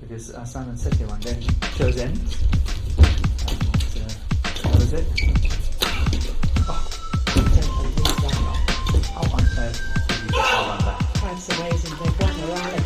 because Simon said to one day, show's end. What was it? Oh, That's amazing. They've got her out.